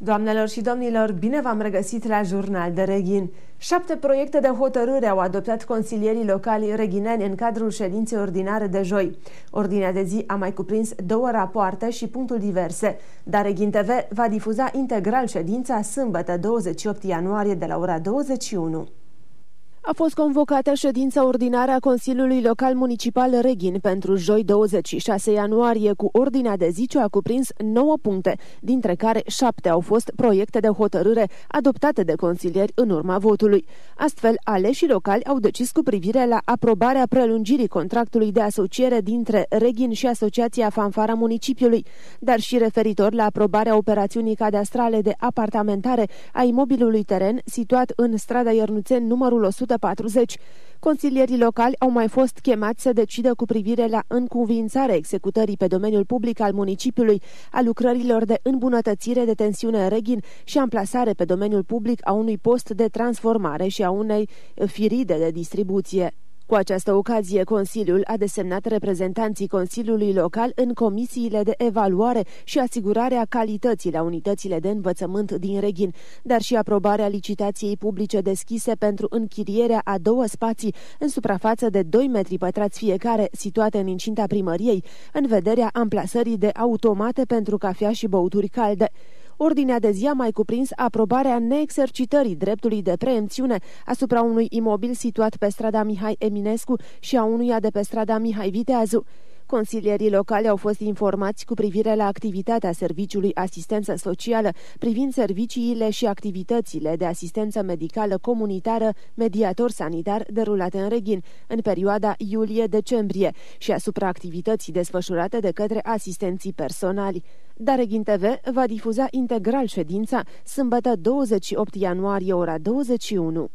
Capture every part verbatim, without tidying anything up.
Doamnelor și domnilor, bine v-am regăsit la Jurnal de Reghin. Șapte proiecte de hotărâre au adoptat consilierii locali reghineni în cadrul ședinței ordinare de joi. Ordinea de zi a mai cuprins două rapoarte și punctul diverse, dar Reghin T V va difuza integral ședința sâmbătă douăzeci și opt ianuarie de la ora douăzeci și unu. A fost convocată ședința ordinară a Consiliului Local Municipal Reghin pentru joi douăzeci și șase ianuarie, cu ordinea de zi ce a cuprins nouă puncte, dintre care șapte au fost proiecte de hotărâre adoptate de consilieri în urma votului. Astfel, aleșii locali au decis cu privire la aprobarea prelungirii contractului de asociere dintre Reghin și Asociația Fanfara Municipiului, dar și referitor la aprobarea operațiunii cadastrale de apartamentare a imobilului teren situat în strada Iernuțeni numărul o sută patruzeci. Consilierii locali au mai fost chemați să decidă cu privire la încuviințarea executării pe domeniul public al municipiului a lucrărilor de îmbunătățire de tensiune Reghin și amplasare pe domeniul public a unui post de transformare și a unei firide de distribuție. Cu această ocazie, Consiliul a desemnat reprezentanții Consiliului Local în comisiile de evaluare și asigurare a calității la unitățile de învățământ din Reghin, dar și aprobarea licitației publice deschise pentru închirierea a două spații în suprafață de doi metri pătrați fiecare, situate în incinta primăriei, în vederea amplasării de automate pentru cafea și băuturi calde. Ordinea de zi a mai cuprins aprobarea neexercitării dreptului de preemțiune asupra unui imobil situat pe strada Mihai Eminescu și a unuia de pe strada Mihai Viteazu. Consilierii locali au fost informați cu privire la activitatea Serviciului Asistență Socială privind serviciile și activitățile de asistență medicală comunitară mediator sanitar derulate în Reghin în perioada iulie-decembrie și asupra activității desfășurate de către asistenții personali. Dar Reghin T V va difuza integral ședința sâmbătă douăzeci și opt ianuarie ora douăzeci și unu.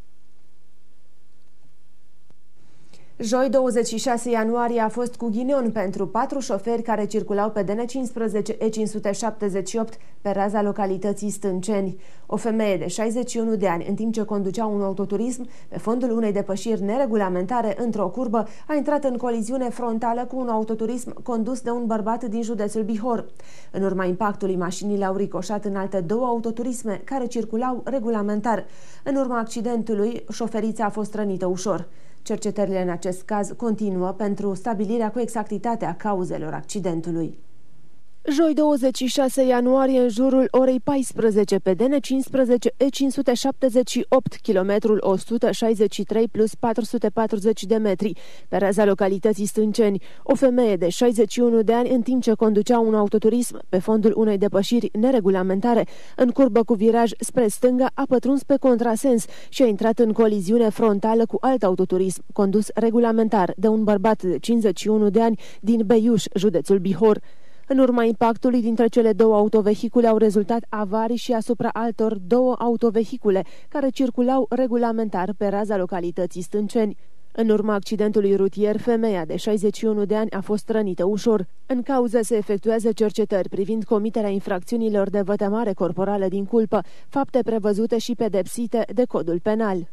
Joi douăzeci și șase ianuarie a fost cu ghinion pentru patru șoferi care circulau pe D N cincisprezece E cinci sute șaptezeci și opt pe raza localității Stânceni. O femeie de șaizeci și unu de ani, în timp ce conducea un autoturism, pe fondul unei depășiri neregulamentare într-o curbă, a intrat în coliziune frontală cu un autoturism condus de un bărbat din județul Bihor. În urma impactului, mașinile au ricoșat în alte două autoturisme care circulau regulamentar. În urma accidentului, șoferița a fost rănită ușor. Cercetările în acest caz continuă pentru stabilirea cu exactitate a cauzelor accidentului. Joi douăzeci și șase ianuarie, în jurul orei paisprezece, pe D N cincisprezece E cinci sute șaptezeci și opt, kilometrul o sută șaizeci și trei plus patru sute patruzeci de metri, pe raza localității Stânceni, o femeie de șaizeci și unu de ani, în timp ce conducea un autoturism pe fondul unei depășiri neregulamentare, în curbă cu viraj spre stânga, a pătruns pe contrasens și a intrat în coliziune frontală cu alt autoturism condus regulamentar de un bărbat de cincizeci și unu de ani din Beiuș, județul Bihor. În urma impactului dintre cele două autovehicule au rezultat avarii și asupra altor două autovehicule care circulau regulamentar pe raza localității Stânceni. În urma accidentului rutier, femeia de șaizeci și unu de ani a fost rănită ușor. În cauză se efectuează cercetări privind comiterea infracțiunilor de vătămare corporală din culpă, fapte prevăzute și pedepsite de codul penal.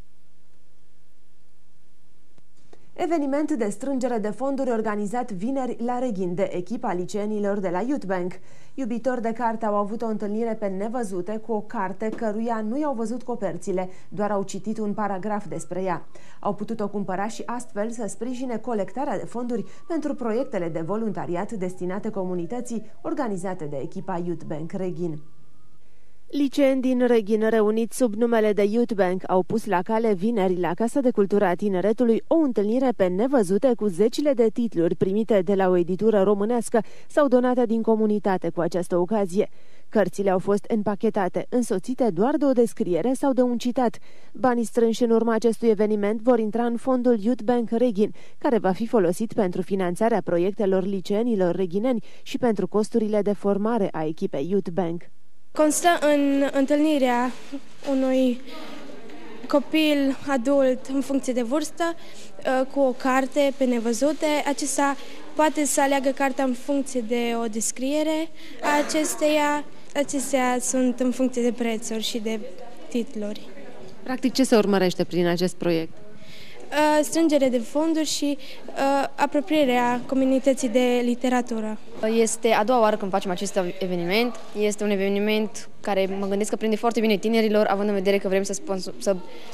Eveniment de strângere de fonduri organizat vineri la Reghin de echipa liceenilor de la Youth Bank. Iubitori de carte au avut o întâlnire pe nevăzute cu o carte căruia nu i-au văzut coperțile, doar au citit un paragraf despre ea. Au putut-o cumpăra și astfel să sprijine colectarea de fonduri pentru proiectele de voluntariat destinate comunității organizate de echipa Youth Bank Reghin. Liceeni din Reghin, reuniți sub numele de Youth Bank, au pus la cale vineri la Casa de Cultură a Tineretului o întâlnire pe nevăzute cu zecile de titluri primite de la o editură românească sau donate din comunitate cu această ocazie. Cărțile au fost împachetate, însoțite doar de o descriere sau de un citat. Banii strânși în urma acestui eveniment vor intra în fondul Youth Bank Reghin, care va fi folosit pentru finanțarea proiectelor liceenilor reghineni și pentru costurile de formare a echipei Youth Bank. Constă în întâlnirea unui copil adult în funcție de vârstă cu o carte pe nevăzute. Acesta poate să aleagă cartea în funcție de o descriere a acesteia. Acestea sunt în funcție de prețuri și de titluri. Practic, ce se urmărește prin acest proiect? strângere de fonduri și apropierea comunității de literatură. Este a doua oară când facem acest eveniment. Este un eveniment care mă gândesc că prinde foarte bine tinerilor, având în vedere că vrem să, să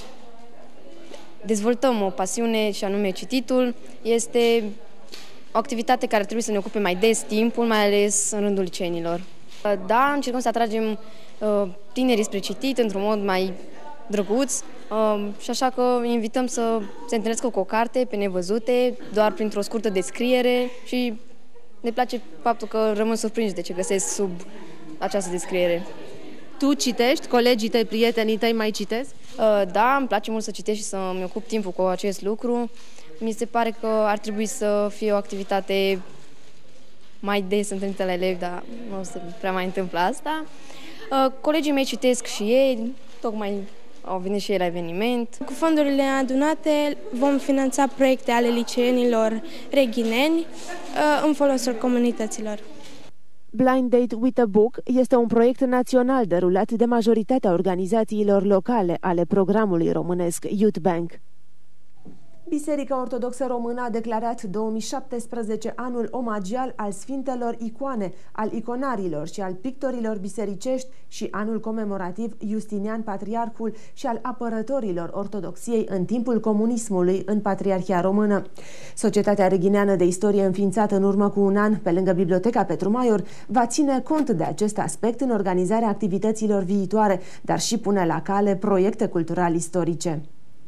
dezvoltăm o pasiune și anume cititul. Este o activitate care trebuie să ne ocupe mai des timpul, mai ales în rândul liceenilor. Da, încercăm să atragem tinerii spre citit într-un mod mai drăguț și așa că invităm să se întâlnească cu o carte pe nevăzute, doar printr-o scurtă descriere și ne place faptul că rămân surprinși de ce găsesc sub această descriere. Tu citești? Colegii tăi, prietenii tăi mai citesc? Da, îmi place mult să citesc și să-mi ocup timpul cu acest lucru. Mi se pare că ar trebui să fie o activitate mai des întâlnită la elevi, dar nu se prea mai întâmplă asta. Colegii mei citesc și ei, tocmai au venit și ei la eveniment. Cu fondurile adunate vom finanța proiecte ale liceenilor reghineni în folosul comunităților. Blind Date with a Book este un proiect național derulat de majoritatea organizațiilor locale ale programului românesc Youth Bank. Biserica Ortodoxă Română a declarat două mii șaptesprezece anul omagial al Sfintelor Icoane, al iconarilor și al pictorilor bisericești și anul comemorativ Justinian Patriarhul și al apărătorilor ortodoxiei în timpul comunismului în Patriarhia Română. Societatea Reghineană de Istorie, înființată în urmă cu un an pe lângă Biblioteca Petru Maior, va ține cont de acest aspect în organizarea activităților viitoare, dar și pune la cale proiecte cultural-istorice.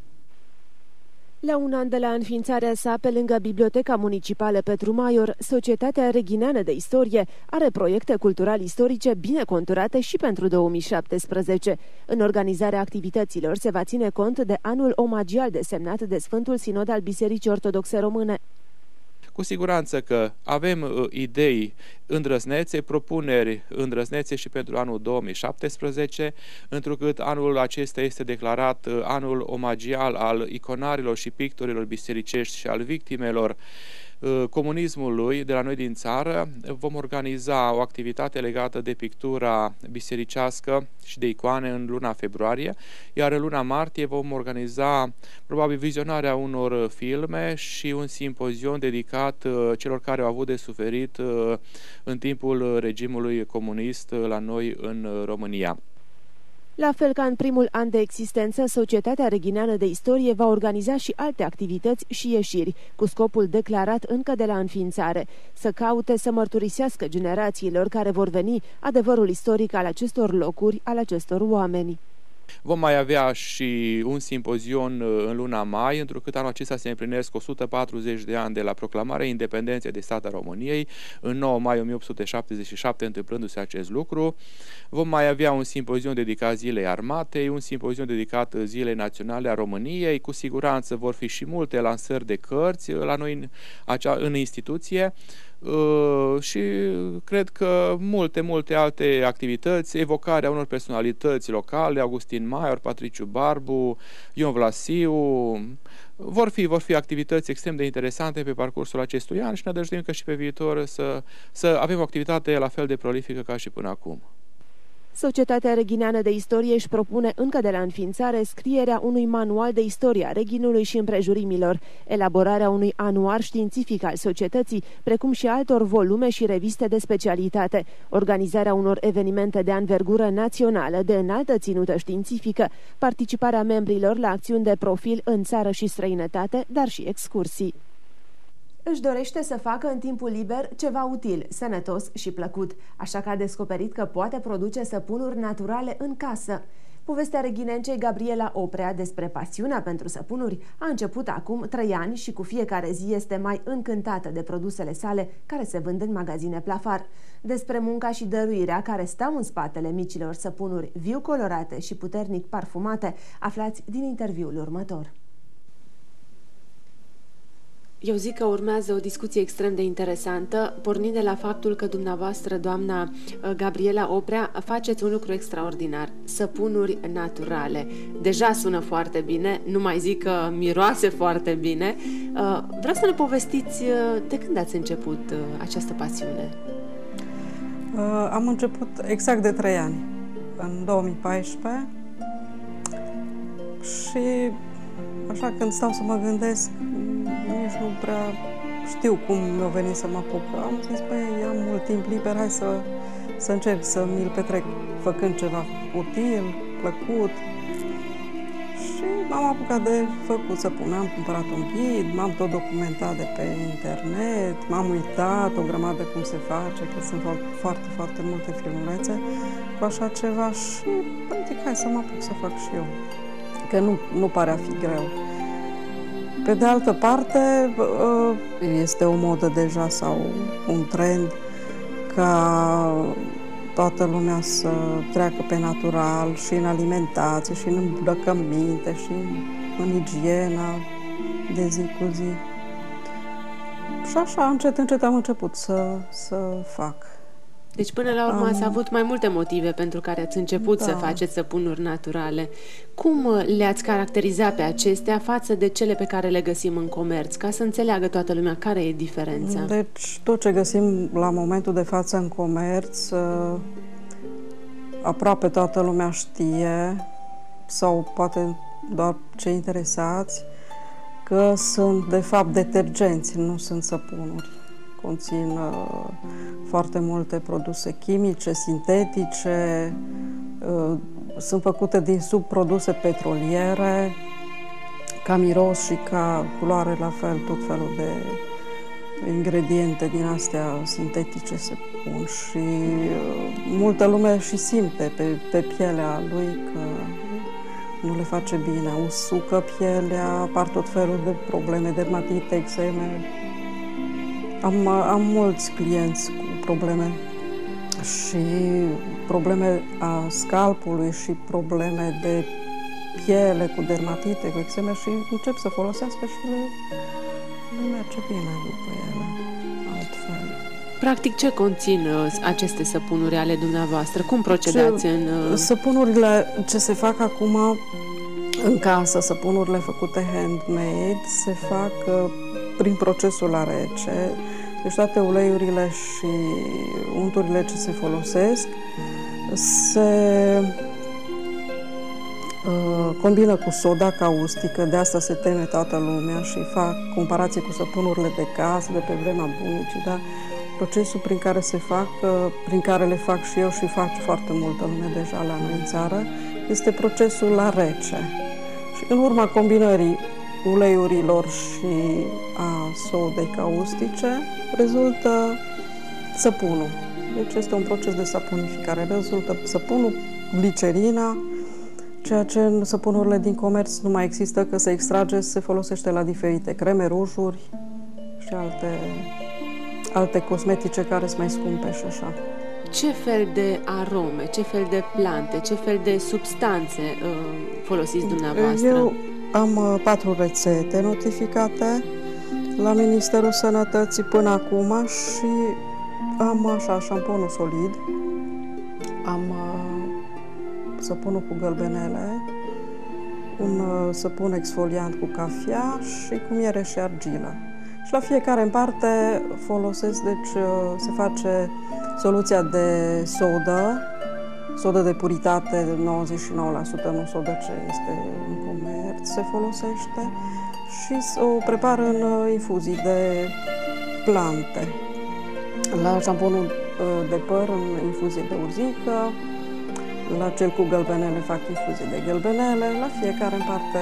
La un an de la înființarea sa, pe lângă Biblioteca Municipală Petru Maior, Societatea Reghineană de Istorie are proiecte cultural-istorice bine conturate și pentru două mii șaptesprezece. În organizarea activităților se va ține cont de anul omagial desemnat de Sfântul Sinod al Bisericii Ortodoxe Române. Cu siguranță că avem uh, idei îndrăznețe, propuneri îndrăznețe și pentru anul două mii șaptesprezece, întrucât anul acesta este declarat uh, anul omagial al iconarilor și pictorilor bisericești și al victimelor uh, comunismului de la noi din țară. Vom organiza o activitate legată de pictura bisericească și de icoane în luna februarie, iar în luna martie vom organiza probabil vizionarea unor filme și un simpozion dedicat uh, celor care au avut de suferit uh, în timpul regimului comunist uh, la noi în România. La fel ca în primul an de existență, Societatea Reghineană de Istorie va organiza și alte activități și ieșiri, cu scopul declarat încă de la înființare, să caute să mărturisească generațiilor care vor veni adevărul istoric al acestor locuri, al acestor oameni. Vom mai avea și un simpozion în luna mai, întrucât anul acesta se împlinesc o sută patruzeci de ani de la proclamarea independenței de stat a României, în nouă mai o mie opt sute șaptezeci și șapte întâmplându-se acest lucru. Vom mai avea un simpozion dedicat Zilei Armatei, un simpozion dedicat Zilei Naționale a României. Cu siguranță vor fi și multe lansări de cărți la noi în, acea, în instituție. Uh, și cred că multe, multe alte activități, evocarea unor personalități locale, Augustin Maior, Patriciu Barbu, Ion Vlasiu, vor fi, vor fi activități extrem de interesante pe parcursul acestui an și ne nădăjduim că și pe viitor să, să avem o activitate la fel de prolifică ca și până acum. Societatea Reghineană de Istorie își propune încă de la înființare scrierea unui manual de istorie a Reghinului și împrejurimilor, elaborarea unui anuar științific al societății, precum și altor volume și reviste de specialitate, organizarea unor evenimente de anvergură națională de înaltă ținută științifică, participarea membrilor la acțiuni de profil în țară și străinătate, dar și excursii. Își dorește să facă în timpul liber ceva util, sănătos și plăcut, așa că a descoperit că poate produce săpunuri naturale în casă. Povestea reghinencei Gabriela Oprea despre pasiunea pentru săpunuri a început acum trei ani și cu fiecare zi este mai încântată de produsele sale care se vând în magazine Plafar. Despre munca și dăruirea care stau în spatele micilor săpunuri viu colorate și puternic parfumate, aflați din interviul următor. Eu zic că urmează o discuție extrem de interesantă, pornind de la faptul că dumneavoastră, doamna Gabriela Oprea, faceți un lucru extraordinar, săpunuri naturale. Deja sună foarte bine, nu mai zic că miroase foarte bine. Vreau să ne povestiți de când ați început această pasiune. Am început exact de trei ani, în două mii paisprezece, și așa când stau să mă gândesc, nici nu prea știu cum mi-a venit să mă apuc. Am zis, băi, am mult timp liber, hai să, să încerc să mi-l petrec făcând ceva util, plăcut. Și m-am apucat de făcut săpun. Am cumpărat un ghid, m-am tot documentat de pe internet, m-am uitat o grămadă cum se face, că sunt foarte, foarte multe filmulețe cu așa ceva și zic, hai să mă apuc să fac și eu. Că nu, nu pare a fi greu. Pe de altă parte, este o modă deja sau un trend ca toată lumea să treacă pe natural și în alimentație, și în îmbrăcăminte, și în igiena de zi cu zi. Și așa, încet, încet am început să, să fac. Deci, până la urmă, am... ați avut mai multe motive pentru care ați început da. să faceți săpunuri naturale. Cum le-ați caracteriza pe acestea față de cele pe care le găsim în comerț, ca să înțeleagă toată lumea care e diferența? Deci, tot ce găsim la momentul de față în comerț, aproape toată lumea știe, sau poate doar cei interesați, că sunt, de fapt, detergenți, nu sunt săpunuri. Conțin uh, foarte multe produse chimice, sintetice, uh, sunt făcute din subproduse petroliere, ca miros și ca culoare, la fel, tot felul de ingrediente din astea sintetice se pun și uh, multă lume și simte pe, pe pielea lui că nu le face bine, usucă pielea, apar tot felul de probleme, dermatite, eczeme. Am, am mulți clienți cu probleme și probleme a scalpului și probleme de piele cu dermatite, cu eczeme și încep să folosească și le, le merge bine după ele, altfel. Practic, ce conțin aceste săpunuri ale dumneavoastră? Cum procedați ce, în... Săpunurile ce se fac acum în casă, săpunurile făcute handmade, se fac prin procesul la rece. Deci toate uleiurile și unturile ce se folosesc se uh, combină cu soda caustică, de asta se teme toată lumea și fac comparație cu săpunurile de casă de pe vremea bunicii, da? Procesul prin care se fac, uh, prin care le fac și eu și fac foarte multă lume deja la noi în țară, este procesul la rece. Și în urma combinării uleiurilor și a sodei caustice rezultă săpunul. Deci este un proces de sapunificare. Rezultă săpunul, glicerina, ceea ce în săpunurile din comerț nu mai există, că se extrage, se folosește la diferite creme, rujuri și alte, alte cosmetice care sunt mai scumpe și așa. Ce fel de arome, ce fel de plante, ce fel de substanțe uh, folosiți dumneavoastră? Eu am patru rețete notificate la Ministerul Sănătății până acum și am așa șamponul solid, am săpunul cu gălbenele, un săpun exfoliant cu cafea și cu miere și argilă. Și la fiecare în parte folosesc, deci se face soluția de sodă, sodă de puritate de nouăzeci și nouă la sută, nu sodă ce este în comerț, se folosește și o prepar în infuzii de plante. La șamponul de păr, în infuzie de urzică, la cel cu gălbenele fac infuzie de gălbenele, la fiecare în parte.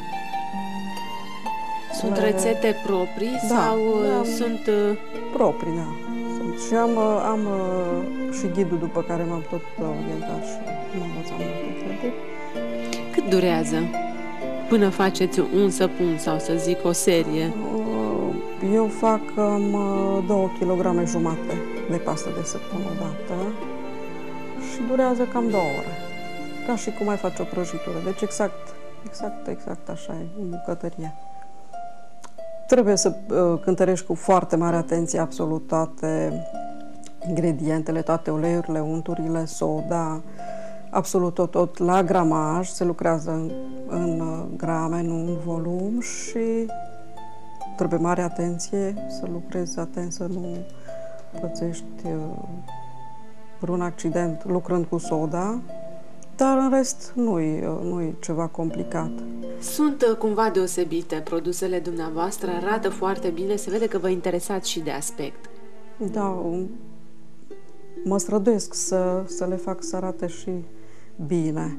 Sunt le... rețete proprii da, sau da, sunt... Proprii, da. Sunt. Și am, am și ghidul după care m-am tot orientat și m-am învățat multe treburi. Cât durează până faceți un săpun sau, să zic, o serie? Eu fac um, două kilograme jumate de pastă de săpun odată și durează cam două ore. Ca și cum ai face o prăjitură. Deci exact, exact, exact așa e, în bucătărie. Trebuie să uh, cântărești cu foarte mare atenție absolut toate ingredientele, toate uleiurile, unturile, soda, absolut tot, tot la gramaj, se lucrează în, în grame, nu în volum și trebuie mare atenție, să lucrezi atent, să nu pățești uh, vreun accident lucrând cu soda, Dar în rest nu-i, nu-i ceva complicat. Sunt cumva deosebite produsele dumneavoastră, arată foarte bine, se vede că vă interesați și de aspect. Da, mă străduiesc să, să le fac să arate și bine.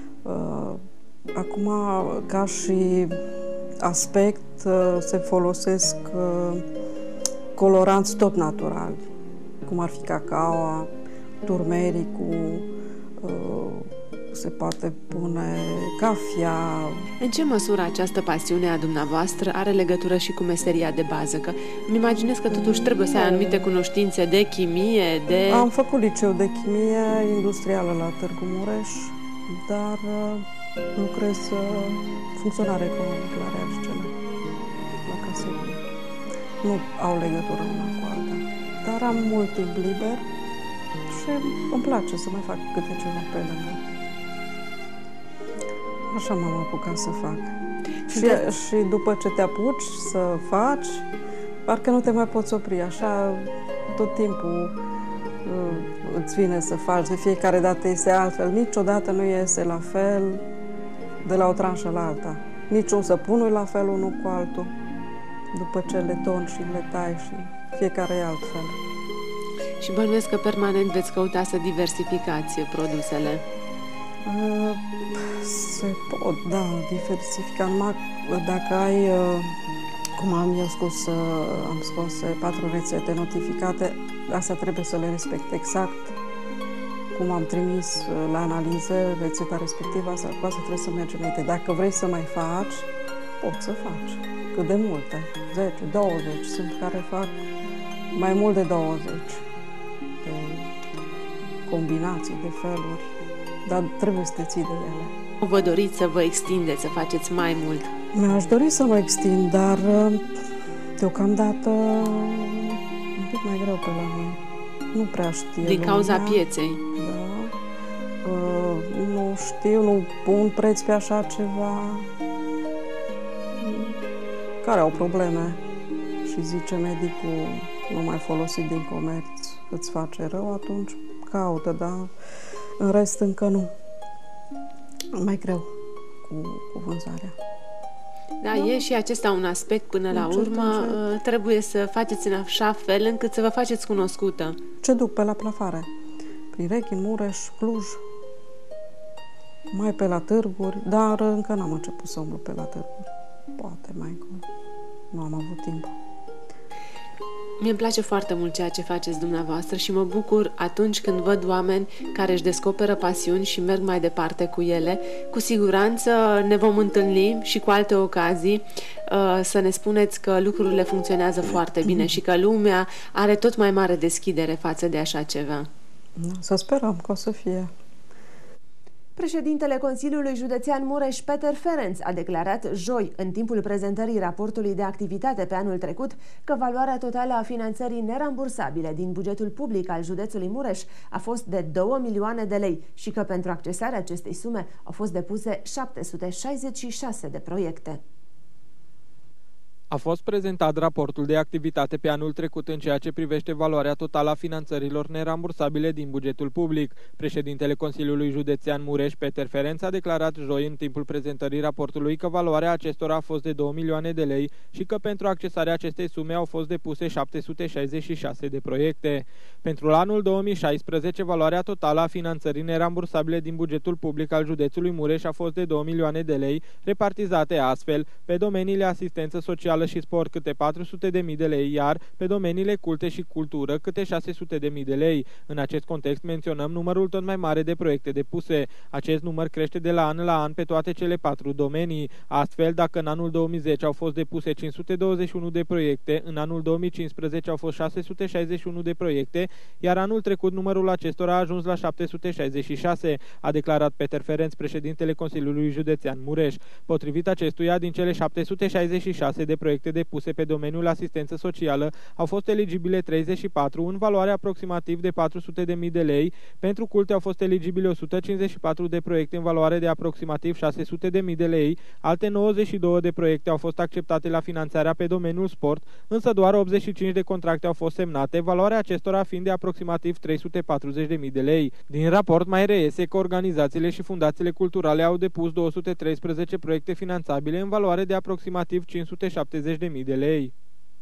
Acum, ca și aspect, se folosesc coloranți tot naturali, cum ar fi cacaoa, turmericul, se poate pune cafea. În ce măsură această pasiune a dumneavoastră are legătură și cu meseria de bază? Că îmi imaginez că totuși trebuie să ai anumite cunoștințe de chimie, de... Am făcut liceu de chimie industrială la Târgu Mureș, dar lucrez funcționar economic la Rearcele, la caserie. Nu au legătură una cu alta, dar am mult timp liber și îmi place să mai fac câte ceva pe lângă. Așa m-am apucat să fac. Și, și după ce te apuci să faci, parcă nu te mai poți opri. Așa tot timpul uh, îți vine să faci. De fiecare dată este altfel. Niciodată nu iese la fel de la o tranșă la alta. Niciun săpun nu la fel unul cu altul. După ce le torni și le tai și fiecare e altfel. Și bănuiesc că permanent veți căuta să diversificați produsele. Uh, se pot, da, diversifica. Numai dacă ai, uh, cum am eu scos, uh, am scos patru rețete notificate, astea trebuie să le respect exact. Cum am trimis uh, la analiză rețeta respectivă, asta, cu asta trebuie să mergi înainte. Dacă vrei să mai faci, poți să faci. Cât de multe, zece, douăzeci, sunt care fac mai mult de douăzeci de combinații, de feluri. Dar trebuie să te ții de ele. Vă doriți să vă extindeți, să faceți mai mult? Mi-aș dori să mă extind, dar deocamdată un pic mai greu pe la noi. Nu prea știe Din cauza lumea. Pieței? Da. Uh, nu știu, nu pun preț pe așa ceva. Care au probleme. Și zice medicul, nu mai folosi din comerț, îți face rău, atunci caută, dar în rest încă nu. Mai greu cu, cu vânzarea. Da, da, e și acesta un aspect până la încet, urmă. Încet. Trebuie să faceți în așa fel încât să vă faceți cunoscută. Ce duc pe la plafare? Prin Reghin, Mureș, Cluj, mai pe la târguri, dar încă n-am început să umblu pe la târguri. Poate mai încolo. Nu am avut timp. Mie îmi place foarte mult ceea ce faceți dumneavoastră și mă bucur atunci când văd oameni care își descoperă pasiuni și merg mai departe cu ele. Cu siguranță ne vom întâlni și cu alte ocazii să ne spuneți că lucrurile funcționează foarte bine și că lumea are tot mai mare deschidere față de așa ceva. Să sperăm că o să fie. Președintele Consiliului Județean Mureș, Peter Ferenc, a declarat joi, în timpul prezentării raportului de activitate pe anul trecut, că valoarea totală a finanțării nerambursabile din bugetul public al județului Mureș a fost de două milioane de lei și că pentru accesarea acestei sume au fost depuse șapte sute șaizeci și șase de proiecte. A fost prezentat raportul de activitate pe anul trecut în ceea ce privește valoarea totală a finanțărilor nerambursabile din bugetul public. Președintele Consiliului Județean Mureș, Peter Ferenc, a declarat joi în timpul prezentării raportului că valoarea acestora a fost de două milioane de lei și că pentru accesarea acestei sume au fost depuse șapte sute șaizeci și șase de proiecte. Pentru anul două mii șaisprezece, valoarea totală a finanțării nerambursabile din bugetul public al județului Mureș a fost de două milioane de lei, repartizate astfel pe domeniile asistență socială și sport câte patru sute de mii de lei, iar pe domeniile culte și cultură câte șase sute de mii de lei. În acest context menționăm numărul tot mai mare de proiecte depuse. Acest număr crește de la an la an pe toate cele patru domenii. Astfel, dacă în anul două mii zece au fost depuse cinci sute douăzeci și unu de proiecte, în anul două mii cincisprezece au fost șase sute șaizeci și unu de proiecte, iar anul trecut numărul acestora a ajuns la șapte sute șaizeci și șase, a declarat Peter Ferenc, președintele Consiliului Județean Mureș. Potrivit acestuia, din cele șapte sute șaizeci și șase de proiecte proiecte depuse pe domeniul asistență socială, au fost eligibile treizeci și patru în valoare aproximativ de patru sute de mii de lei. Pentru culte au fost eligibile o sută cincizeci și patru de proiecte în valoare de aproximativ șase sute de mii de lei. Alte nouăzeci și două de proiecte au fost acceptate la finanțarea pe domeniul sport, însă doar optzeci și cinci de contracte au fost semnate, valoarea acestora fiind de aproximativ trei sute patruzeci de mii de lei. Din raport mai reiese că organizațiile și fundațiile culturale au depus două sute treisprezece proiecte finanțabile în valoare de aproximativ cinci sute șaptezeci de mii de lei.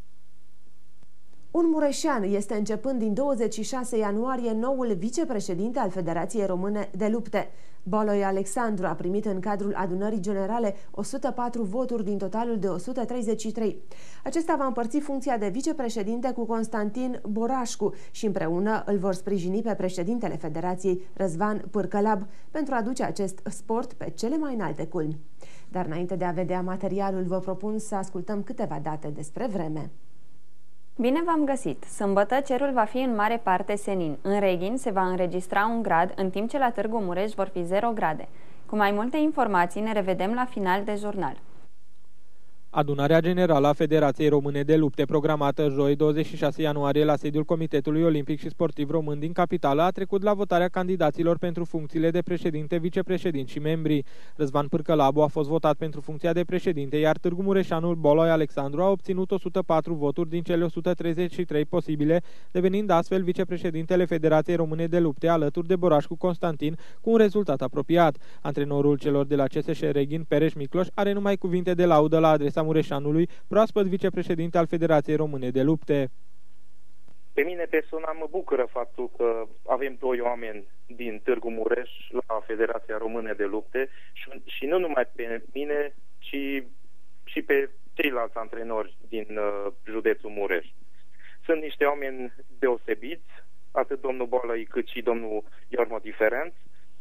Un mureșean este începând din douăzeci și șase ianuarie noul vicepreședinte al Federației Române de Lupte. Boloi Alexandru a primit în cadrul adunării generale o sută patru voturi din totalul de o sută treizeci și trei. Acesta va împărți funcția de vicepreședinte cu Constantin Borașcu și împreună îl vor sprijini pe președintele Federației, Răzvan Pârcălab, pentru a duce acest sport pe cele mai înalte culmi. Dar înainte de a vedea materialul, vă propun să ascultăm câteva date despre vreme. Bine v-am găsit! Sâmbătă cerul va fi în mare parte senin. În Reghin se va înregistra un grad, în timp ce la Târgu Mureș vor fi zero grade. Cu mai multe informații ne revedem la final de jurnal. Adunarea Generală a Federației Române de Lupte, programată joi douăzeci și șase ianuarie la sediul Comitetului Olimpic și Sportiv Român din capitală, a trecut la votarea candidaților pentru funcțiile de președinte, vicepreședinți și membri. Răzvan Pârcălabu a fost votat pentru funcția de președinte, iar Târgu Mureșanul Boloi Alexandru a obținut o sută patru voturi din cele o sută treizeci și trei posibile, devenind astfel vicepreședintele Federației Române de Lupte, alături de Borașcu Constantin, cu un rezultat apropiat. Antrenorul celor de la C S S Reghin, Pereș Micloș, are numai cuvinte de laudă la adresa Mureșanului, proaspăt vicepreședinte al Federației Române de Lupte. Pe mine personal mă bucură faptul că avem doi oameni din Târgu Mureș la Federația Română de Lupte și, și nu numai pe mine, ci și pe ceilalți antrenori din uh, județul Mureș. Sunt niște oameni deosebiți, atât domnul Boloi cât și domnul Iormo Diferenț,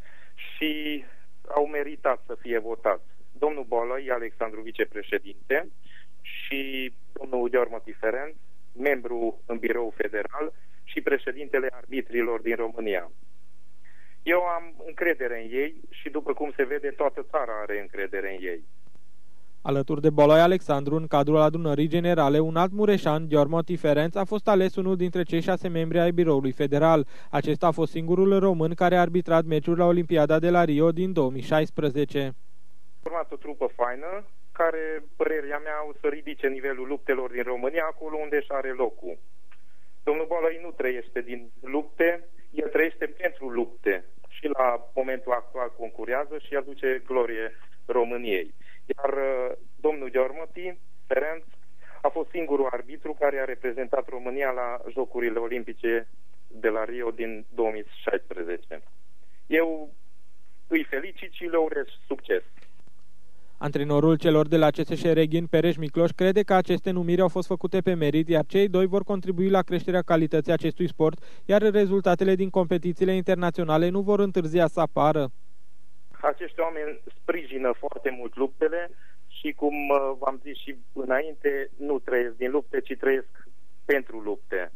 și au meritat să fie votați. Domnul Boloi, Alexandru, vicepreședinte, și domnul Iormo Diferenț, membru în birou federal și președintele arbitrilor din România. Eu am încredere în ei și, după cum se vede, toată țara are încredere în ei. Alături de Boloi Alexandru, în cadrul adunării generale, un alt mureșan, Iormo Diferenț, a fost ales unul dintre cei șase membri ai biroului federal. Acesta a fost singurul român care a arbitrat meciuri la Olimpiada de la Rio din două mii șaisprezece. A format o trupă faină, care, părerea mea, o să ridice nivelul luptelor din România acolo unde își are locul. Domnul Boloi nu trăiește din lupte, el trăiește pentru lupte și la momentul actual concurează și aduce glorie României. Iar domnul Iormoti Ferenț a fost singurul arbitru care a reprezentat România la Jocurile Olimpice de la Rio din două mii șaisprezece. Eu îi felicit și le urez succes. Antrenorul celor de la C S S Reghin, Pereș Micloș, crede că aceste numiri au fost făcute pe merit, iar cei doi vor contribui la creșterea calității acestui sport, iar rezultatele din competițiile internaționale nu vor întârzia să apară. Acești oameni sprijină foarte mult luptele și, cum v-am zis și înainte, nu trăiesc din lupte, ci trăiesc pentru lupte.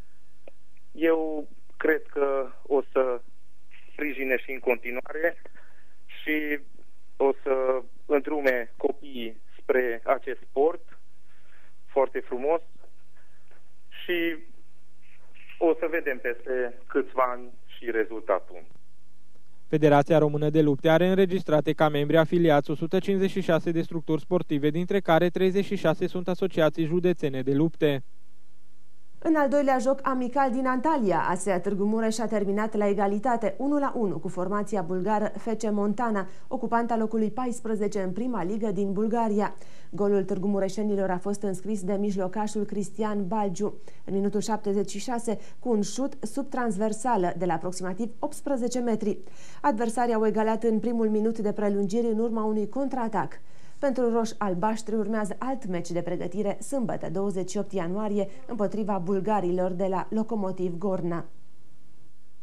Eu cred că o să sprijine și în continuare și o să îndrume copiii spre acest sport foarte frumos și o să vedem peste câțiva ani și rezultatul. Federația Română de Lupte are înregistrate ca membri afiliați o sută cincizeci și șase de structuri sportive, dintre care treizeci și șase sunt asociații județene de lupte. În al doilea joc amical din Antalya, A S E A Târgu Mureș a terminat la egalitate unu la unu cu formația bulgară F C Montana, ocupanta locului paisprezece în prima ligă din Bulgaria. Golul târgu mureșenilor a fost înscris de mijlocașul Cristian Balgiu în minutul șaptezeci și șase cu un șut sub transversală de la aproximativ optsprezece metri. Adversarii au egalat în primul minut de prelungiri în urma unui contraatac. Pentru roș-albaștri urmează alt meci de pregătire sâmbătă, douăzeci și opt ianuarie, împotriva bulgarilor de la Lokomotiv Gorna.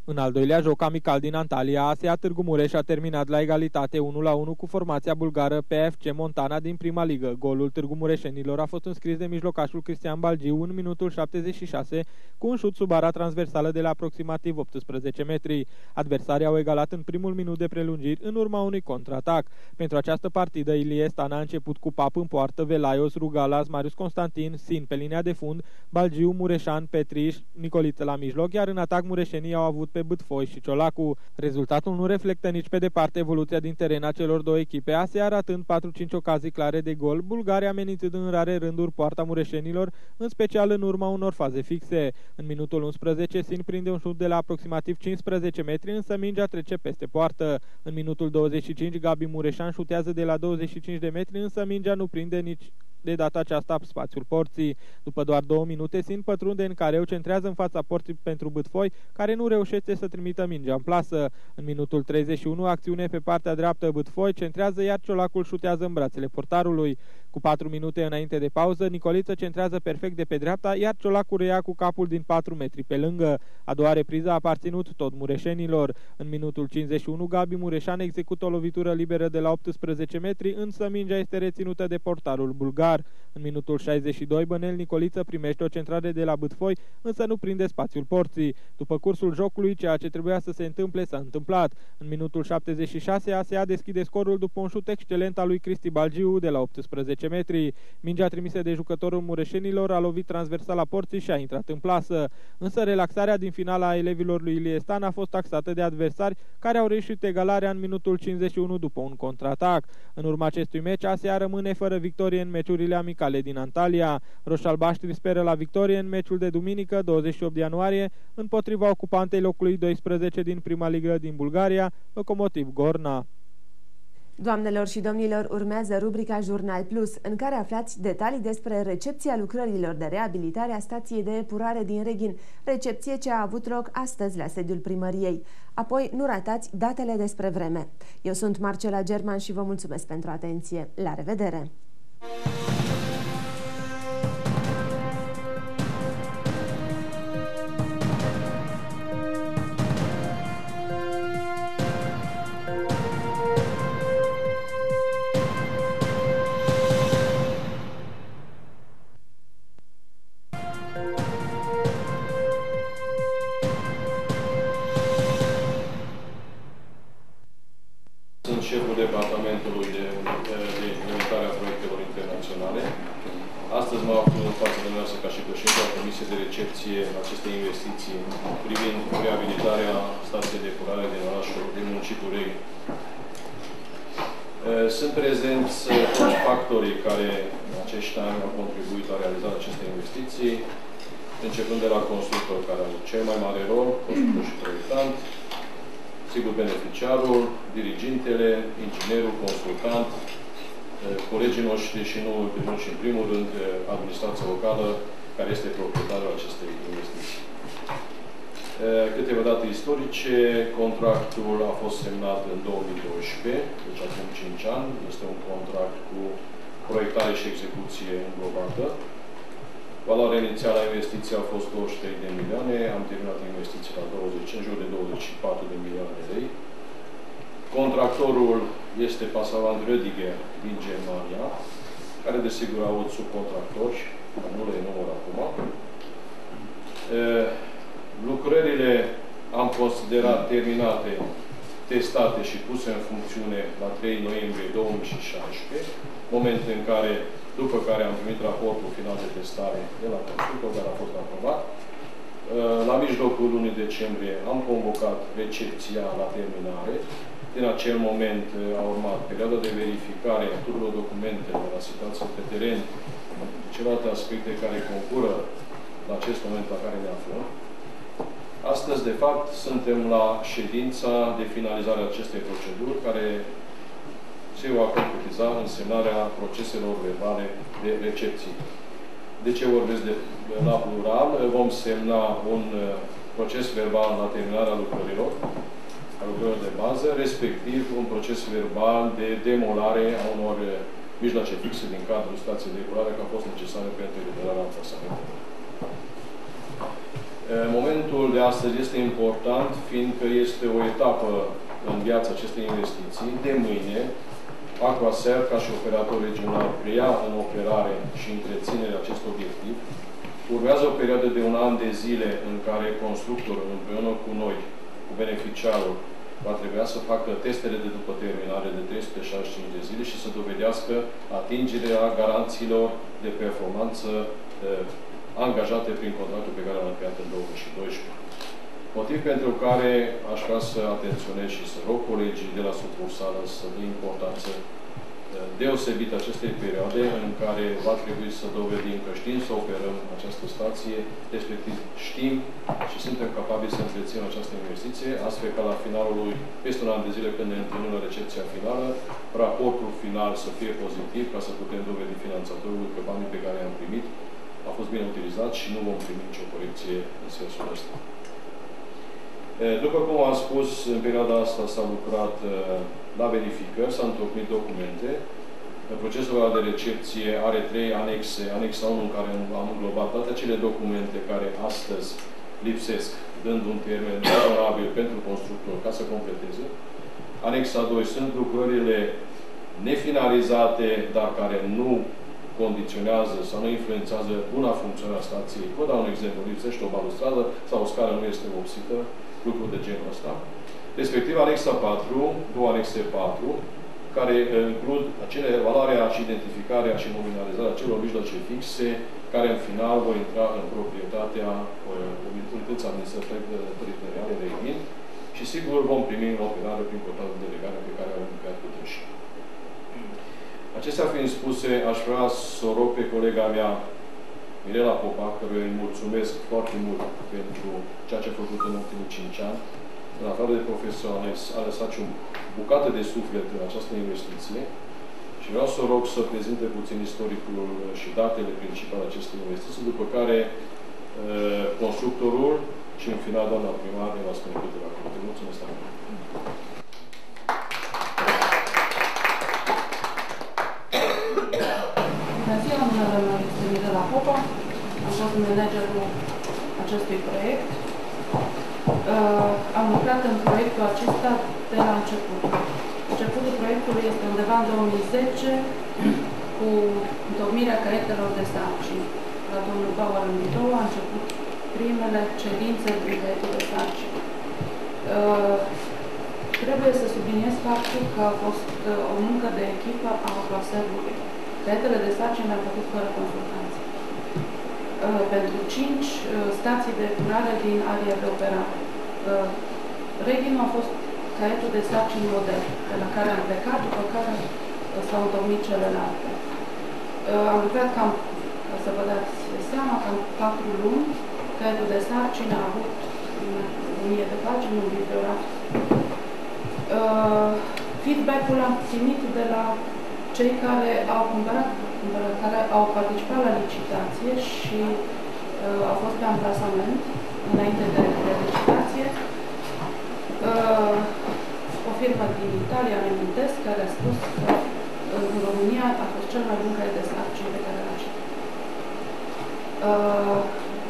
În al doilea joc amical din Antalya, A S E A Târgu Mureș a terminat la egalitate unu la unu cu formația bulgară P F C Montana din prima ligă. Golul târgu mureșenilor a fost înscris de mijlocașul Cristian Balgiu în minutul șaptezeci și șase cu un șut sub bara transversală de la aproximativ optsprezece metri. Adversarii au egalat în primul minut de prelungiri în urma unui contraatac. Pentru această partidă, Ilie Stan a început cu Pap în poartă, Velaios, Rugalas, Marius Constantin, Sin pe linia de fund, Balgiu, Mureșan, Petriș, Nicoliță la mijloc, iar în atac mureșenii au avut pe Bâtfoi și Ciolacu. Rezultatul nu reflectă nici pe departe evoluția din teren a celor două echipe, A S E A ratând patru cinci ocazii clare de gol, Bulgaria amenințând în rare rânduri poarta mureșenilor, în special în urma unor faze fixe. În minutul unsprezece, Sin prinde un șut de la aproximativ cincisprezece metri, însă mingea trece peste poartă. În minutul douăzeci și cinci, Gabi Mureșan șutează de la douăzeci și cinci de metri, însă mingea nu prinde nici de data aceasta spațiul porții. După doar două minute, Sin pătrunde în careu, centrează în fața porții pentru Bâtfoi, care nu reușește să trimită mingea în plasă. În minutul treizeci și unu, acțiune pe partea dreaptă, Bâtfoi centrează, iar Ciolacul șutează în brațele portarului. Cu patru minute înainte de pauză, Nicoliță centrează perfect de pe dreapta, iar Ciolacul reia cu capul din patru metri pe lângă. A doua repriză a aparținut tot mureșenilor. În minutul cincizeci și unu, Gabi Mureșan execută o lovitură liberă de la optsprezece metri, însă mingea este reținută de portarul bulgar. În minutul șaizeci și doi, Bănel Nicoliță primește o centrare de la Bâtfoi, însă nu prinde spațiul porții. După cursul jocului, ceea ce trebuia să se întâmple s-a întâmplat. În minutul șaptezeci și șase, A S E A deschide scorul după un șut excelent al lui Cristi Balgiu de la optsprezece metri. Mingea trimisă de jucătorul mureșenilor a lovit transversal la porții și a intrat în plasă. Însă relaxarea din finala a elevilor lui Ilie Stan a fost taxată de adversari care au reușit egalarea în minutul cincizeci și unu după un contraatac. În urma acestui meci, A S E A rămâne fără victorie în meciurile amicale din Antalya. Roșalbaștri speră la victorie în meciul de duminică, douăzeci și opt ianuarie, împotriva ocupantei locului doisprezece din prima ligă din Bulgaria, Lokomotiv Gorna. Doamnelor și domnilor, urmează rubrica Jurnal Plus, în care aflați detalii despre recepția lucrărilor de reabilitare a stației de epurare din Reghin, recepție ce a avut loc astăzi la sediul primăriei. Apoi, nu ratați datele despre vreme. Eu sunt Marcela German și vă mulțumesc pentru atenție. La revedere! Sunt șeful departamentului de, de implementare a proiectelor internaționale. Astăzi mă aflu în fața dumneavoastră ca și președinte al Comisiei de Recepție în aceste investiții privind reabilitarea stației de epurare din orașul, din municipiul Reghin. Sunt prezenți toți factorii care în acești ani au contribuit la realizarea acestei investiții, începând de la constructor, care au cel mai mare rol, constructor și proiectant, sigur beneficiarul, dirigintele, inginerul, consultant, colegii noștri și nu, nu și în primul rând administrația locală, care este proprietarul acestei investiții. Câteva date istorice, contractul a fost semnat în două mii doisprezece, deci acum cinci ani. Este un contract cu proiectare și execuție înglobată. Valoarea inițială a investiției a fost douăzeci și trei de milioane, am terminat investiția la douăzeci, în jur de douăzeci și patru de milioane de lei. Contractorul este Passavant Rödiger din Germania, care desigur au subcontractori, nu le enumăr acum. Lucrările am considerat terminate, testate și puse în funcțiune la trei noiembrie două mii șaisprezece, moment în care, după care am primit raportul final de testare de la constructor, care a fost aprobat. La mijlocul lunii decembrie am convocat recepția la terminare. Din acel moment a urmat perioada de verificare a tuturor documentelor, la situația pe teren, celelalte aspecte care concură la acest moment la care ne aflăm. Astăzi, de fapt, suntem la ședința de finalizare a acestei proceduri, care se va concretiza în semnarea proceselor verbale de recepție. De ce vorbesc de la plural? Vom semna un proces verbal la terminarea lucrărilor, a lucrărilor de bază, respectiv un proces verbal de demolare a unor mijloace fixe din cadrul stației de epurare, care a fost necesare pentru eliberarea amplasamentelor. Momentul de astăzi este important, fiindcă este o etapă în viața acestei investiții. De mâine, Aquaser, ca și operator regional, preia în operare și întreținere acest obiectiv. Urmează o perioadă de un an de zile în care constructorul, împreună cu noi, cu beneficiarul, va trebui să facă testele de după terminare de trei sute șaizeci și cinci de zile și să dovedească atingerea garanțiilor de performanță eh, angajate prin contractul pe care l-am încheiat în două mii doisprezece. Motiv pentru care aș vrea să atenționez și să rog colegii de la sucursală să dea importanță deosebită acestei perioade în care va trebui să dovedim că știm să operăm această stație, respectiv știm și suntem capabili să întreținem această investiție, astfel ca la finalul lui, peste un an de zile, când ne întâlnim la recepția finală, raportul final să fie pozitiv, ca să putem dovedi finanțatorului că banii pe care i-am primit au fost bine utilizați și nu vom primi nicio corecție în sensul ăsta. După cum am spus, în perioada asta s-a lucrat la verificări, s-au întocmit documente. Procesul de recepție are trei anexe. Anexa unu, în care am înglobat toate acele documente care astăzi lipsesc, dând un termen razonabil pentru constructor ca să completeze. Anexa doi sunt lucrările nefinalizate, dar care nu condiționează sau nu influențează buna funcționare a stației. Vă dau un exemplu. Lipsește o balustradă sau o scară nu este vopsită, lucruri de genul ăsta. Respectiv anexa patru, două anexe patru, care includ acele evaluarea și identificarea și nominalizarea celor mijloace fixe, care în final vor intra în proprietatea unității administrative teritoriale de Reghin și sigur vom primi în operare prin contractul de legare pe care am încheiat cu dânsi. Acestea fiind spuse, aș vrea să o rog pe colega mea, Mirela Popa, căruia îi mulțumesc foarte mult pentru ceea ce a făcut în ultimii cinci ani, în afară de profesionalism, a lăsat și o bucată de suflet în această investiție și vreau să o rog să prezinte puțin istoricul și datele principale acestei investiții, după care uh, constructorul și în final doamna primar ne va spune câteva cuvinte. Mulțumesc tare mult! Bună ziua, numele meu este Mirela Popa, am fost managerul acestui proiect. Uh, am lucrat în proiectul acesta de la început. Începutul proiectului este undeva în două mii zece, cu întocmirea caietelor de sarcini. La domnul Bauer în birou a început primele cerințe din caietul de sarcini. Uh, trebuie să subliniez faptul că a fost uh, o muncă de echipă a Aquaserului. Caietele de sarcini le-am făcut fără consultanță. Uh, pentru cinci uh, stații de epurare din area de operare. Uh, Reghin a fost caietul de sarcini model, de la care am plecat, după care uh, s-au întocmit celelalte. Uh, am lucrat cam, ca să vă dați seama, cam patru luni. Caietul de sarcini a avut o mie de pagini, un bibliograf. Uh, Feedback-ul am primit de la cei care au cumpărat, care au participat la licitație și uh, au fost pe amplasament înainte de, de licitație. Uh, o firmă din Italia, îmi amintesc, care a spus că uh, în România a fost cel mai bun caiet de sarcini pe care l-a citit. Uh,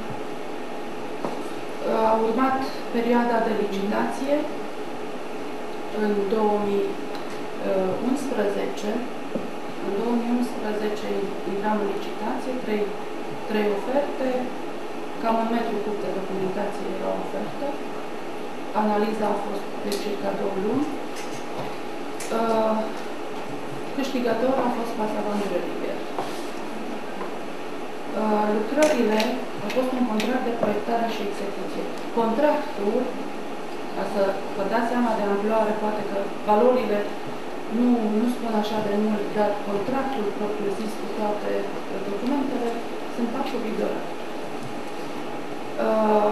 a urmat perioada de licitație în două mii unsprezece. În două mii unsprezece intram în licitație, trei, trei oferte, cam un metru cub de documentație era o ofertă. Analiza a fost de circa două luni. Uh, câștigător a fost Pasavan Relivier. Uh, lucrările au fost un contract de proiectare și execuție. Contractul, ca să vă dați seama de amploare, poate că valorile nu, nu spun așa de mult, dar contractul propriu-zis cu toate documentele sunt patru vigorate. Uh,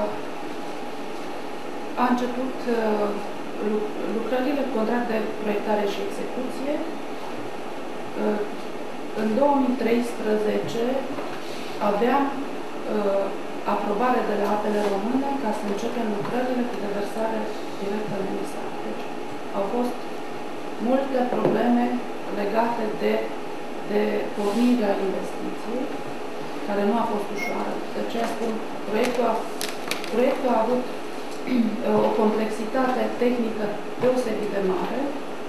a început uh, lucrările cu contract de proiectare și execuție. Uh, în două mii treisprezece aveam uh, aprobare de la Apele Române ca să începem lucrările cu deversare directă în emisar. Deci au fost multe probleme legate de, de pornirea investiției, care nu a fost ușoară. De aceea spun, proiectul a proiectul a avut o complexitate tehnică deosebit de mare.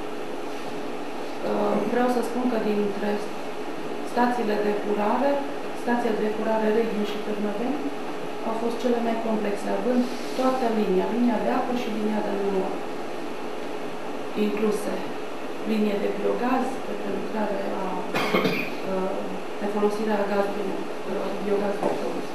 Vreau să spun că dintre stațiile de epurare, stația de epurare Reghin și Târnăveni au fost cele mai complexe, având toată linia, linia de apă și linia de nor, incluse linie de biogaz, de prelucrare a, de folosirea gazului, biogazului produs.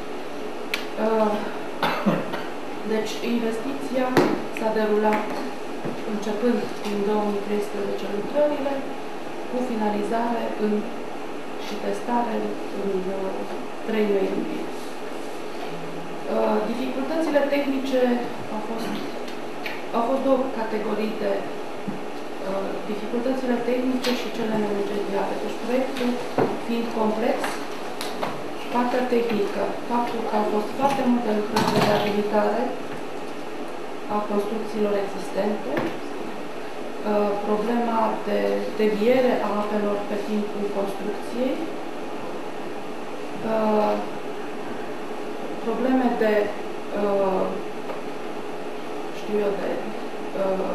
Deci, investiția s-a derulat începând din două mii treisprezece lucrările, cu finalizare în, și testare în trei noiembrie. Dificultățile tehnice au fost, au fost două categorii de uh, dificultățile tehnice și cele manageriale. Deci proiectul fiind complex, partea tehnică, faptul că au fost foarte multe lucrări de reabilitare a construcțiilor existente, uh, problema de deviere a apelor pe timpul construcției, uh, probleme de, uh, știu eu, de uh,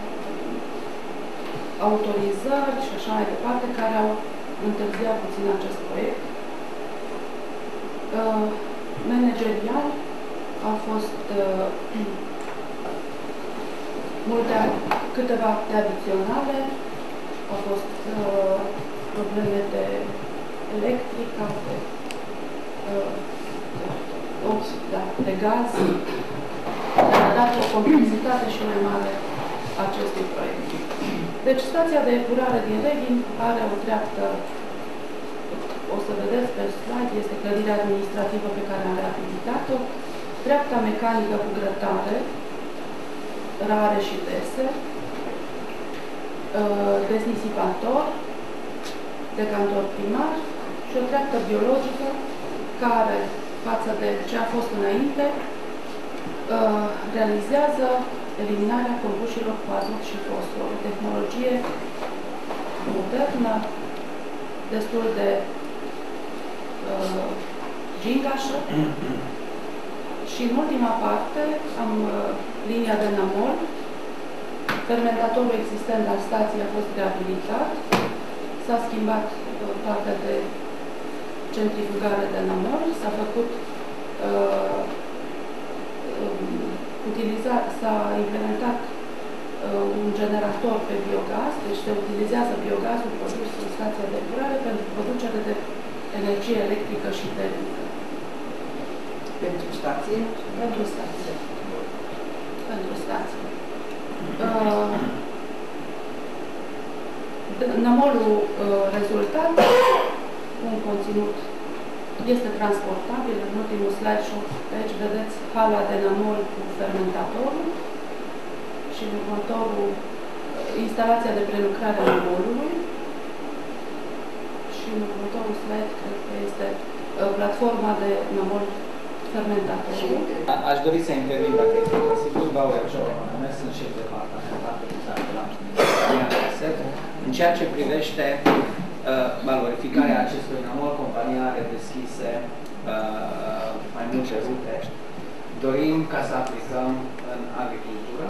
autorizări și așa mai departe, care au întârziat puțin acest proiect. Uh, managerial au fost uh, multe, câteva acte adiționale, au fost uh, probleme de electrică, de uh, Da, de gaz, care a dat o complexitate și mai mare acestui proiect. Deci, stația de epurare din Reghin are o treaptă, o să vedeți pe slide, este clădirea administrativă pe care am reabilitat-o, treapta mecanică cu grătare, rare și dese, deznisipator, decantor primar și o treaptă biologică care, față de ce a fost înainte, realizează eliminarea compușilor cu azot și fosfor. O tehnologie modernă, destul de uh, gingașă. Și în ultima parte am uh, linia de namol. Fermentatorul existent al stației a fost reabilitat. S-a schimbat uh, partea de centrifugare de namol, s-a făcut uh, utiliza, s-a implementat uh, un generator pe biogaz, deci se utilizează biogazul produs în stația de epurare pentru producere de energie electrică și termică. Pentru stație? Pentru stație. Pentru stație. Uh, namolul uh, rezultat, un conținut, este transportabil. În ultimul slide-show, aici vedeți hala de namol cu fermentatorul și în următorul instalația de prelucrare a namolului și în următorul slide cred că este platforma de namol fermentator. Aș dori să intervin dacă este posibil. Bauer Ciorman, sunt șef de departament de la în ceea ce privește valorificarea acestui namol, compania are deschise uh, mai multe rute. Dorim ca să aplicăm în agricultură.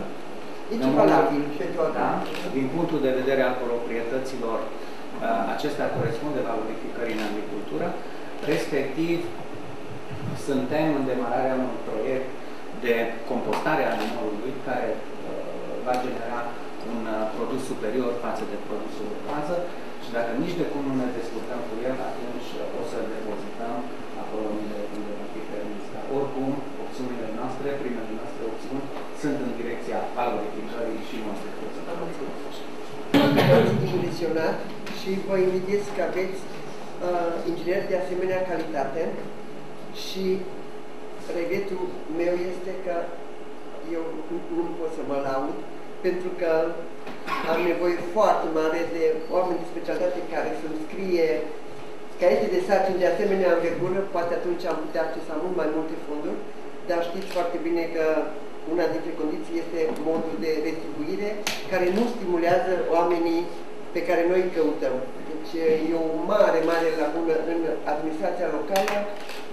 Da, din punctul de vedere al proprietăților, uh, acestea corespunde valorificării în agricultură. Respectiv, suntem în demararea unui proiect de compostare a namolului care uh, va genera un uh, produs superior față de produsul de bază. Și dacă nici de cum nu ne descurcăm cu el, atunci o să-l depozităm acolo unde, unde va fi permis. Dar oricum, opțiunile noastre, primele noastre opțiuni, sunt în direcția valorificării și noastre produse. Ați impresionat și vă invidiez că aveți uh, ingineri de asemenea calitate și regretul meu este că eu nu pot să mă laud, pentru că am nevoie foarte mare de oameni de specialitate care să-mi scrie caiete de sarcini de asemenea învergură, poate atunci am putea accesa mult mai multe fonduri, dar știți foarte bine că una dintre condiții este modul de retribuire care nu stimulează oamenii pe care noi îi căutăm. Deci e o mare, mare lacună în administrația locală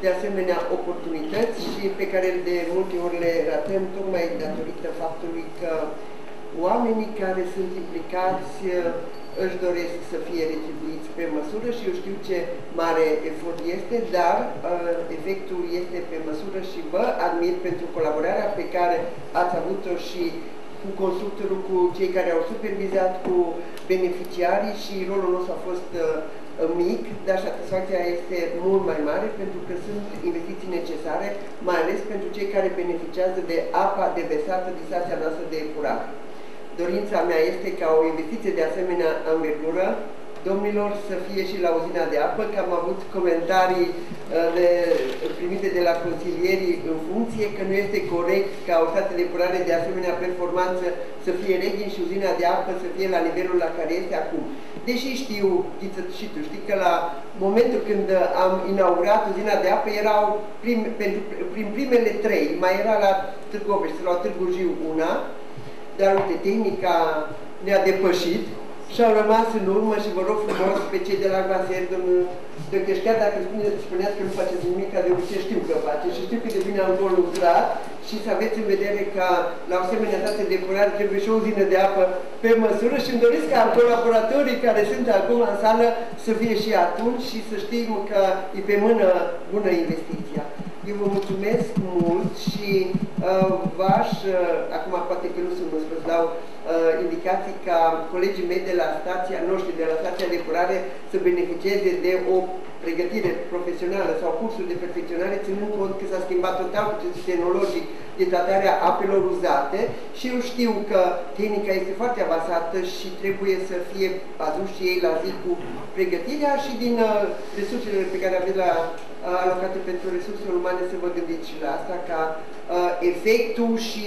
de asemenea oportunități și pe care de multe ori le ratăm tocmai datorită faptului că oamenii care sunt implicați își doresc să fie retribuiți pe măsură și eu știu ce mare efort este, dar uh, efectul este pe măsură și vă admir pentru colaborarea pe care ați avut-o și cu constructorul, cu cei care au supervizat, cu beneficiarii și rolul nostru a fost uh, mic, dar satisfacția este mult mai mare pentru că sunt investiții necesare, mai ales pentru cei care beneficiază de apa deversată din stația noastră de epurare. Dorința mea este ca o investiție de asemenea învergură, domnilor, să fie și la uzina de apă, că am avut comentarii de, primite de la consilierii în funcție că nu este corect ca o stație de epurare de asemenea performanță să fie Reghin și uzina de apă să fie la nivelul la care este acum. Deși știu, și tu știi că la momentul când am inaugurat uzina de apă erau prim, pentru, prin primele trei, mai era la Târgovești sau la Târgu Jiu una, dar uite, tehnica ne-a depășit și au rămas în urmă și vă rog frumos pe cei de la Glaser, domnul doctor, chiar dacă spuneați că nu faceți nimic, de obicei știu că face și știu că de bine am lucrat și să aveți în vedere că la o asemenea dată de curare trebuie și o uzină de apă pe măsură și îmi doresc ca colaboratorii care sunt acum în sală să fie și atunci și să știm că e pe mână bună investiția. Eu vă mulțumesc mult și uh, v-aș, uh, acum poate că nu sunt mă să dau uh, indicații ca colegii mei de la stația noștri, de la stația de curare, să beneficieze de o pregătire profesională sau cursuri de perfecționare, ținând cont că s-a schimbat total procesul tehnologic de tratarea apelor uzate și eu știu că tehnica este foarte avansată și trebuie să fie aduși ei la zi cu pregătirea și din uh, resursele pe care aveți la alocate pentru resursele umane să vă gândiți și la asta, ca uh, efectul și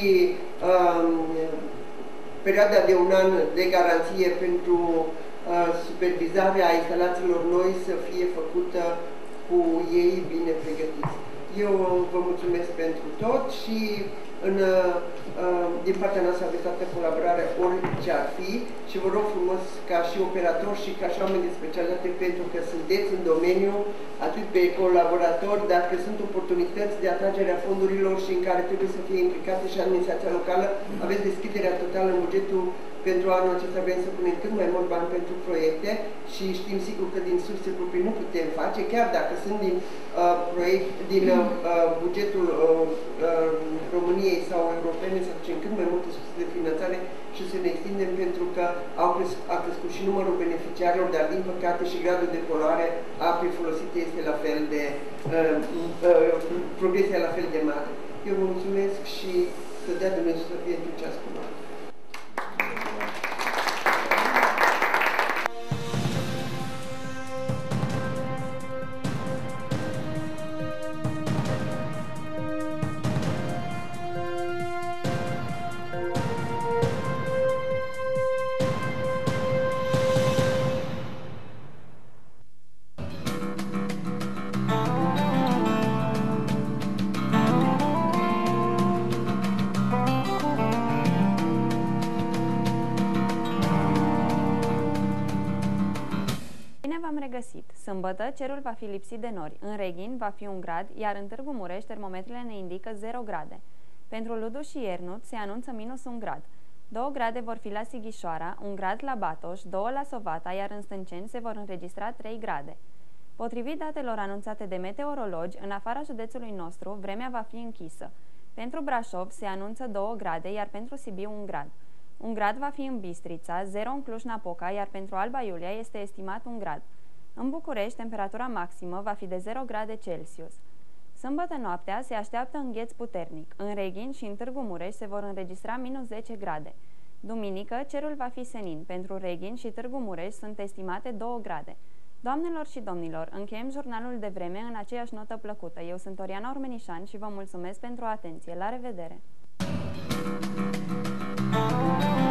uh, perioada de un an de garanție pentru uh, supervizarea instalațiilor noi să fie făcută cu ei bine pregătiți. Eu vă mulțumesc pentru tot și în, uh, din partea noastră aveți toată colaborarea orice ar fi și vă rog frumos ca și operatori și ca și oameni de specialitate, pentru că sunteți în domeniu, atât pe colaboratori, dacă sunt oportunități de atragere a fondurilor și în care trebuie să fie implicate și administrația locală, aveți deschiderea totală în bugetul pentru anul acesta, vrem să punem cât mai mult bani pentru proiecte și știm sigur că din surse proprii nu putem face, chiar dacă sunt din, uh, proiect, din uh, bugetul uh, uh, României sau europene, să facem cât mai multe surse de finanțare și să ne extindem, pentru că au cresc, a crescut și numărul beneficiarilor, dar din păcate și gradul de poluare a apei folosite este la fel de, uh, uh, progresia la fel de mare. Eu vă mulțumesc și să dea Dumnezeu să fie entuziasmul nostru. Găsit. Sâmbătă, cerul va fi lipsit de nori. În Reghin va fi un grad, iar în Târgu Mureș termometrele ne indică zero grade. Pentru Ludu și Iernut se anunță minus un grad. două grade vor fi la Sighișoara, un grad la Batoș, doi la Sovata, iar în Stânceni se vor înregistra trei grade. Potrivit datelor anunțate de meteorologi, în afara județului nostru, vremea va fi închisă. Pentru Brașov se anunță două grade, iar pentru Sibiu un grad. Un grad va fi în Bistrița, zero în Cluj-Napoca, iar pentru Alba Iulia este estimat un grad. În București, temperatura maximă va fi de zero grade Celsius. Sâmbătă noaptea se așteaptă îngheț puternic. În Reghin și în Târgu Mureș se vor înregistra minus zece grade. Duminică, cerul va fi senin. Pentru Reghin și Târgu Mureș sunt estimate două grade. Doamnelor și domnilor, încheiem jurnalul de vreme în aceeași notă plăcută. Eu sunt Oriana Ormenișan și vă mulțumesc pentru atenție. La revedere!